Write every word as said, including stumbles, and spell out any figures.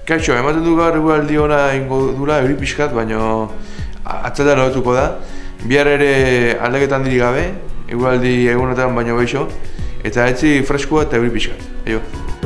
Kaixo, ematen du gaur eguraldi ona ingo dura euri pixkat, baina atzaldera lotuko da. Bihar ere aldaketan diri gabe, eguraldi egunotan baino beixo, eta etzi freskua eta euri pixkat. Aio.